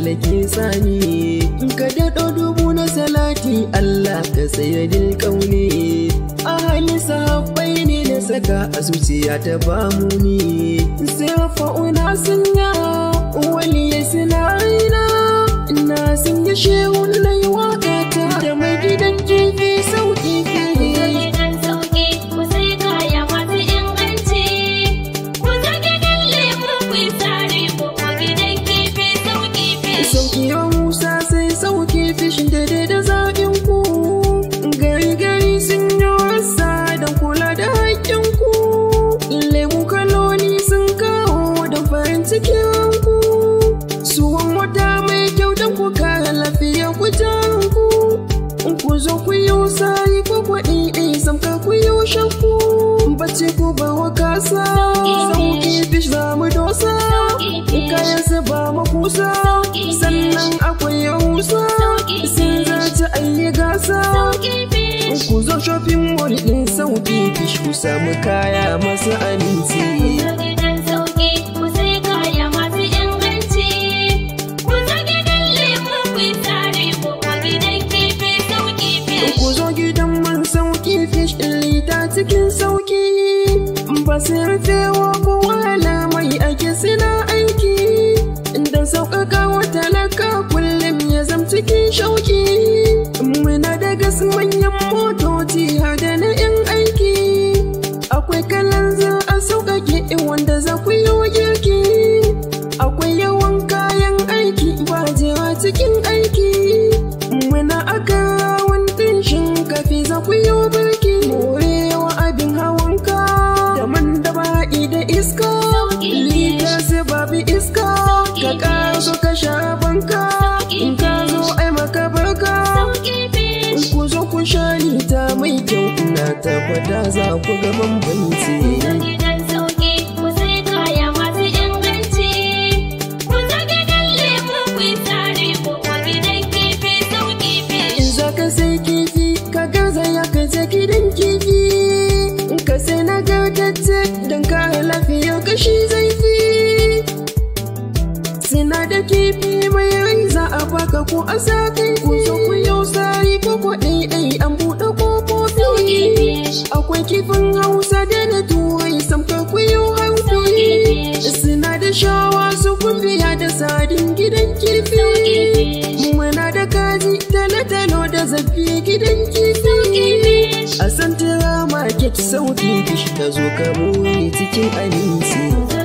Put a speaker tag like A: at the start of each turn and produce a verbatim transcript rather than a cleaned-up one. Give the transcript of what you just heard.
A: tsallake sani. Ka daɗo dubu na salati Allah ka sayyadil ƙauni. Ahali sahabbai ne na saka a zuciya ta bamu ni. Sai fa'una sun ya waliye suna aina. Na sun yi shehun na yi waƙa ta da mai gidan kifi sauƙi fi. Sauƙiyar Musa sai sauƙi fishin daidai da zaɓin ku. Gari gari sun yi wasa don kula da haƙƙin ku. Lemu kaloli sun kawo da farin cikin ku. Suwan wata mai kyau don ku kare lafiya ku ku. Ku zo ku yi sayi ko kwaɗi ɗai samka ku yi shakku. Bace ku ba wa kasa sauƙi fish za mu dosa. Kayan su ba makusa sannan akwai yahusa sun zaci ayi gasa. Ku zo shopping mall ɗin sauƙi fish ku samu kaya masu aminci. Ku zo gidan man sauƙi fish ɗin lita cikin sauƙi. Ba su rufewa ko wahala mai ake suna aiki. Idan sauƙaƙa wa talaka kullum ya zam cikin shauƙi. Muna da gas manyan motoci har da na 'yan aiki. Akwai kalan za a sauƙaƙe wanda za ku yi girki. Akwai yawan kayan aiki ba jewa cikin aiki. Muna aka rawan ɗin shinkafi za ku yi birki. Morewa abin hawanka da man da ba'i da iska. Lita sai babu iska. Ka ƙaso ka sha banka. In ka zo ai maka barka. Ku zo ku sha lita mai kyau. Ina tabbata za ku ga bambanci. Sai kifi ka garzaya ka je gidan kifi. Ka sai nagartacce don kare lafiyar kashi zaifi. Sina da kifi mai rai za a baka ko a sa kai. Ku zo ku yau sari ko ko ɗaiɗai an buɗe ƙofofi. Akwai kifin Hausa da na Turai samkar ku yau haufi. Sina da shawa su kumbiya da sadin gidan kifi. Muna da kaji talo-talo da zafi gidan kifi. A Santara Market sauƙi fish ta zo ka muri cikin aminci.